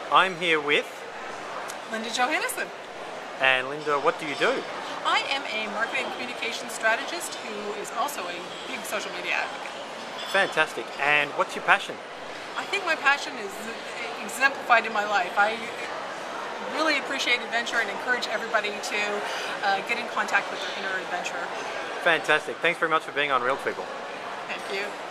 I'm here with Linda Johannesson. And Linda, what do you do? I am a marketing and communications strategist who is also a big social media advocate. Fantastic. And what's your passion? I think my passion is exemplified in my life. I really appreciate adventure and encourage everybody to get in contact with their inner adventurer. Fantastic. Thanks very much for being on RealTweeple. Thank you.